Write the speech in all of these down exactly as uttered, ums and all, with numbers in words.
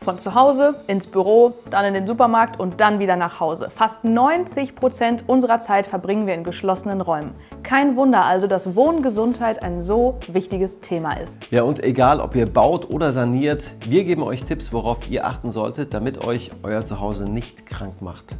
Von zu Hause ins Büro, dann in den Supermarkt und dann wieder nach Hause. Fast neunzig Prozent unserer Zeit verbringen wir in geschlossenen Räumen. Kein Wunder also, dass Wohngesundheit ein so wichtiges Thema ist. Ja, und egal, ob ihr baut oder saniert, wir geben euch Tipps, worauf ihr achten solltet, damit euch euer Zuhause nicht krank macht.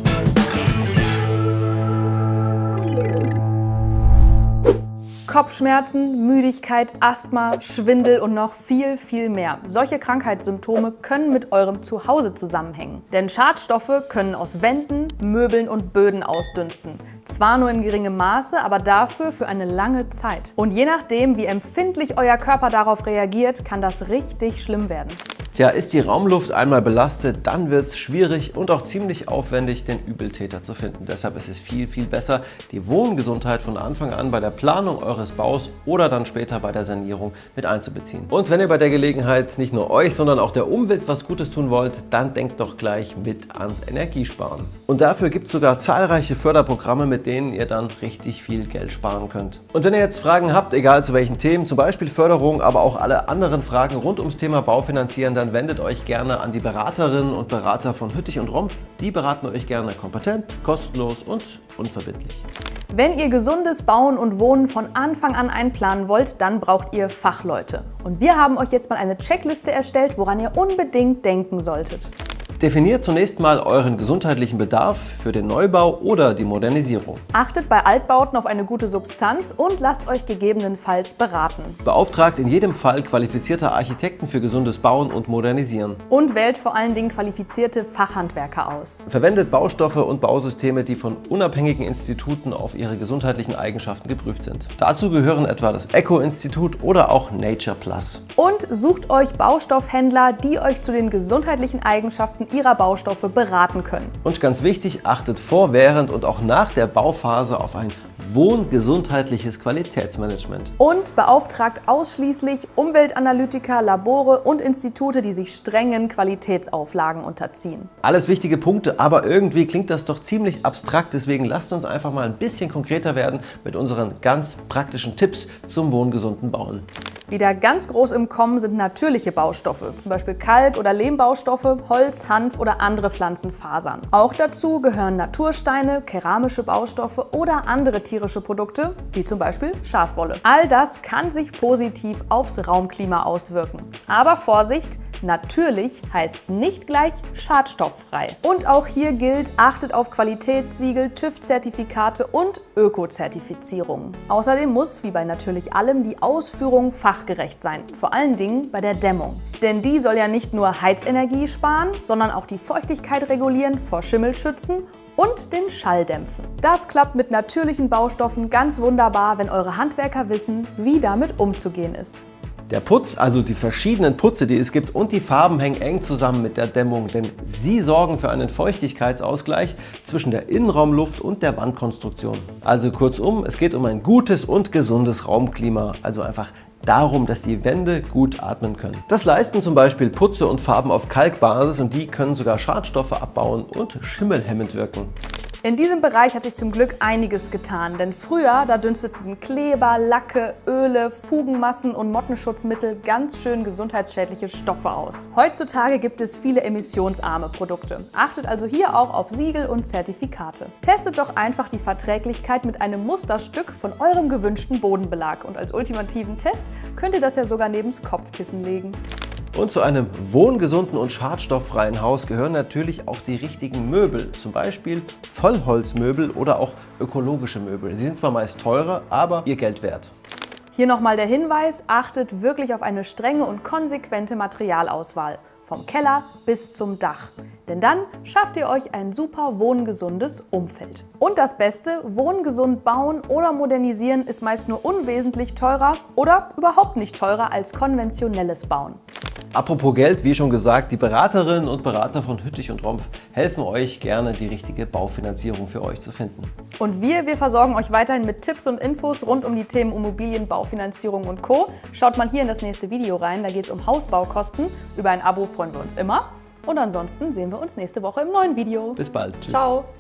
Kopfschmerzen, Müdigkeit, Asthma, Schwindel und noch viel, viel mehr. Solche Krankheitssymptome können mit eurem Zuhause zusammenhängen. Denn Schadstoffe können aus Wänden, Möbeln und Böden ausdünsten. Zwar nur in geringem Maße, aber dafür für eine lange Zeit. Und je nachdem, wie empfindlich euer Körper darauf reagiert, kann das richtig schlimm werden. Tja, ist die Raumluft einmal belastet, dann wird es schwierig und auch ziemlich aufwendig, den Übeltäter zu finden. Deshalb ist es viel, viel besser, die Wohngesundheit von Anfang an bei der Planung eures Baus oder dann später bei der Sanierung mit einzubeziehen. Und wenn ihr bei der Gelegenheit nicht nur euch, sondern auch der Umwelt was Gutes tun wollt, dann denkt doch gleich mit ans Energiesparen. Und dafür gibt es sogar zahlreiche Förderprogramme, mit denen ihr dann richtig viel Geld sparen könnt. Und wenn ihr jetzt Fragen habt, egal zu welchen Themen, zum Beispiel Förderung, aber auch alle anderen Fragen rund ums Thema Baufinanzieren, dann wendet euch gerne an die Beraterinnen und Berater von Hüttich und Rompf. Die beraten euch gerne kompetent, kostenlos und unverbindlich. Wenn ihr gesundes Bauen und Wohnen von Anfang an einplanen wollt, dann braucht ihr Fachleute. Und wir haben euch jetzt mal eine Checkliste erstellt, woran ihr unbedingt denken solltet. Definiert zunächst mal euren gesundheitlichen Bedarf für den Neubau oder die Modernisierung. Achtet bei Altbauten auf eine gute Substanz und lasst euch gegebenenfalls beraten. Beauftragt in jedem Fall qualifizierte Architekten für gesundes Bauen und Modernisieren. Und wählt vor allen Dingen qualifizierte Fachhandwerker aus. Verwendet Baustoffe und Bausysteme, die von unabhängigen Instituten auf ihre gesundheitlichen Eigenschaften geprüft sind. Dazu gehören etwa das Eco-Institut oder auch Nature Plus. Und sucht euch Baustoffhändler, die euch zu den gesundheitlichen Eigenschaften ihrer Baustoffe beraten können. Und ganz wichtig, achtet vor, während und auch nach der Bauphase auf ein wohngesundheitliches Qualitätsmanagement. Und beauftragt ausschließlich Umweltanalytiker, Labore und Institute, die sich strengen Qualitätsauflagen unterziehen. Alles wichtige Punkte, aber irgendwie klingt das doch ziemlich abstrakt, deswegen lasst uns einfach mal ein bisschen konkreter werden mit unseren ganz praktischen Tipps zum wohngesunden Bauen. Wieder ganz groß im Kommen sind natürliche Baustoffe, zum Beispiel Kalk- oder Lehmbaustoffe, Holz, Hanf oder andere Pflanzenfasern. Auch dazu gehören Natursteine, keramische Baustoffe oder andere tierische Produkte, wie zum Beispiel Schafwolle. All das kann sich positiv aufs Raumklima auswirken. Aber Vorsicht! Natürlich heißt nicht gleich schadstofffrei. Und auch hier gilt, achtet auf Qualitätssiegel, TÜV-Zertifikate und Öko-Zertifizierungen. Außerdem muss, wie bei natürlich allem, die Ausführung fachgerecht sein, vor allen Dingen bei der Dämmung. Denn die soll ja nicht nur Heizenergie sparen, sondern auch die Feuchtigkeit regulieren, vor Schimmel schützen und den Schall dämpfen. Das klappt mit natürlichen Baustoffen ganz wunderbar, wenn eure Handwerker wissen, wie damit umzugehen ist. Der Putz, also die verschiedenen Putze, die es gibt, und die Farben hängen eng zusammen mit der Dämmung, denn sie sorgen für einen Feuchtigkeitsausgleich zwischen der Innenraumluft und der Wandkonstruktion. Also kurzum, es geht um ein gutes und gesundes Raumklima, also einfach darum, dass die Wände gut atmen können. Das leisten zum Beispiel Putze und Farben auf Kalkbasis und die können sogar Schadstoffe abbauen und schimmelhemmend wirken. In diesem Bereich hat sich zum Glück einiges getan, denn früher, da dünsteten Kleber, Lacke, Öle, Fugenmassen und Mottenschutzmittel ganz schön gesundheitsschädliche Stoffe aus. Heutzutage gibt es viele emissionsarme Produkte. Achtet also hier auch auf Siegel und Zertifikate. Testet doch einfach die Verträglichkeit mit einem Musterstück von eurem gewünschten Bodenbelag und als ultimativen Test könnt ihr das ja sogar nebens Kopfkissen legen. Und zu einem wohngesunden und schadstofffreien Haus gehören natürlich auch die richtigen Möbel, zum Beispiel Vollholzmöbel oder auch ökologische Möbel. Sie sind zwar meist teurer, aber ihr Geld wert. Hier nochmal der Hinweis, achtet wirklich auf eine strenge und konsequente Materialauswahl, vom Keller bis zum Dach. Denn dann schafft ihr euch ein super wohngesundes Umfeld. Und das Beste, wohngesund bauen oder modernisieren ist meist nur unwesentlich teurer oder überhaupt nicht teurer als konventionelles Bauen. Apropos Geld, wie schon gesagt, die Beraterinnen und Berater von Hüttich und Rompf helfen euch gerne, die richtige Baufinanzierung für euch zu finden. Und wir, wir versorgen euch weiterhin mit Tipps und Infos rund um die Themen Immobilien, Baufinanzierung und Co. Schaut mal hier in das nächste Video rein, da geht es um Hausbaukosten. Über ein Abo freuen wir uns immer. Und ansonsten sehen wir uns nächste Woche im neuen Video. Bis bald. Tschüss. Ciao.